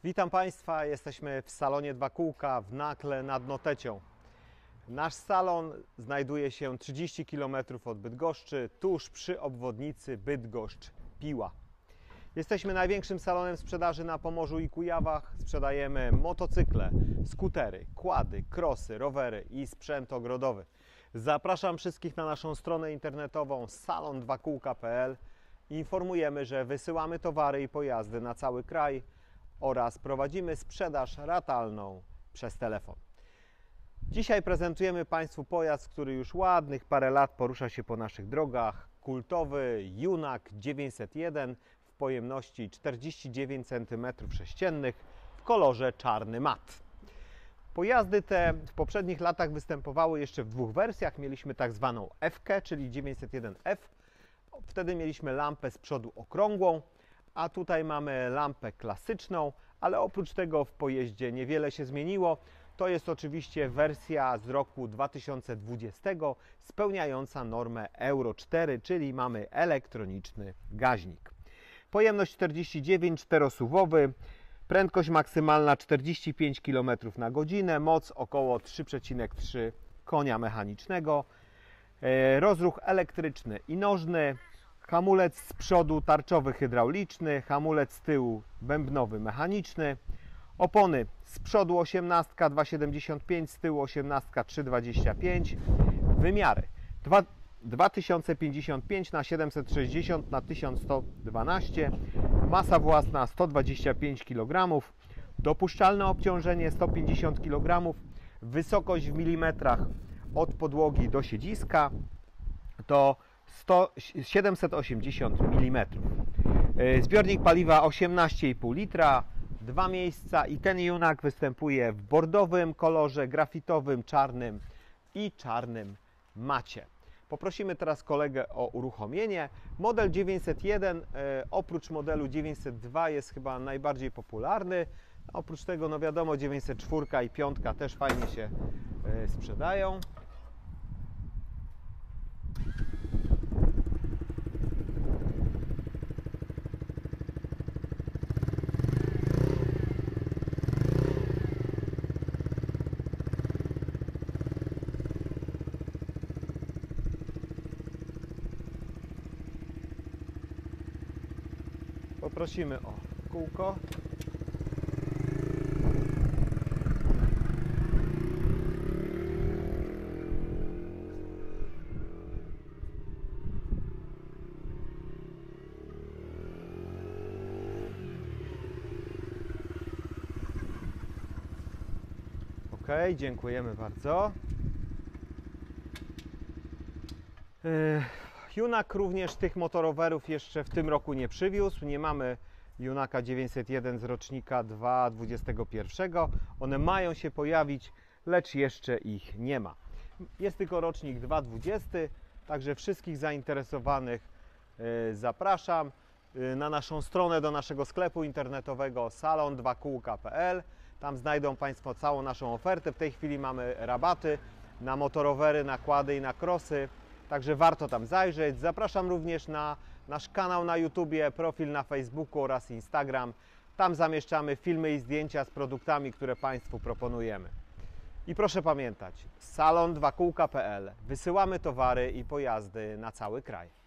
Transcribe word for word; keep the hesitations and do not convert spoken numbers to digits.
Witam Państwa, jesteśmy w salonie Dwa Kółka w Nakle nad Notecią. Nasz salon znajduje się trzydzieści kilometrów od Bydgoszczy, tuż przy obwodnicy Bydgoszcz-Piła. Jesteśmy największym salonem sprzedaży na Pomorzu i Kujawach. Sprzedajemy motocykle, skutery, quady, crossy, rowery i sprzęt ogrodowy. Zapraszam wszystkich na naszą stronę internetową salon dwa kółka kropka p l. Informujemy, że wysyłamy towary i pojazdy na cały kraj oraz prowadzimy sprzedaż ratalną przez telefon. Dzisiaj prezentujemy Państwu pojazd, który już ładnych parę lat porusza się po naszych drogach. Kultowy Junak dziewięćset jeden w pojemności czterdzieści dziewięć centymetrów sześciennych w kolorze czarny mat. Pojazdy te w poprzednich latach występowały jeszcze w dwóch wersjach. Mieliśmy tak zwaną F-kę, czyli dziewięćset jeden F. Wtedy mieliśmy lampę z przodu okrągłą, a tutaj mamy lampę klasyczną, ale oprócz tego w pojeździe niewiele się zmieniło. To jest oczywiście wersja z roku dwa tysiące dwudziestego, spełniająca normę Euro cztery, czyli mamy elektroniczny gaźnik. Pojemność czterdzieści dziewięć, czterosuwowy, prędkość maksymalna czterdzieści pięć kilometrów na godzinę, moc około trzy przecinek trzy konia mechanicznego, rozruch elektryczny i nożny, hamulec z przodu tarczowy hydrauliczny, hamulec z tyłu bębnowy mechaniczny, opony z przodu osiemnastka dwa siedemdziesiąt pięć, z tyłu osiemnastka trzy dwadzieścia pięć, wymiary dwa tysiące pięćdziesiąt pięć na siedemset sześćdziesiąt na tysiąc sto dwanaście, masa własna sto dwadzieścia pięć kilogramów, dopuszczalne obciążenie sto pięćdziesiąt kilogramów, wysokość w milimetrach od podłogi do siedziska to siedemset osiemdziesiąt milimetrów. Zbiornik paliwa osiemnaście i pół litra, dwa miejsca i ten Junak występuje w bordowym kolorze, grafitowym, czarnym i czarnym macie. Poprosimy teraz kolegę o uruchomienie. Model dziewięćset jeden oprócz modelu dziewięćset dwa jest chyba najbardziej popularny. Oprócz tego, no wiadomo, dziewięćset cztery i pięć też fajnie się sprzedają. Poprosimy o kółko. Ok, dziękujemy bardzo. Junak również tych motorowerów jeszcze w tym roku nie przywiózł. Nie mamy Junaka dziewięćset jeden z rocznika dwa tysiące dwudziestego pierwszego. One mają się pojawić, lecz jeszcze ich nie ma. Jest tylko rocznik dwa tysiące dwudziesty, także wszystkich zainteresowanych zapraszam na naszą stronę, do naszego sklepu internetowego salon dwa kółka kropka p l. Tam znajdą Państwo całą naszą ofertę. W tej chwili mamy rabaty na motorowery, na quady i na crossy. Także warto tam zajrzeć. Zapraszam również na nasz kanał na YouTubie, profil na Facebooku oraz Instagram. Tam zamieszczamy filmy i zdjęcia z produktami, które Państwu proponujemy. I proszę pamiętać, salon dwa kółka kropka p l. Wysyłamy towary i pojazdy na cały kraj.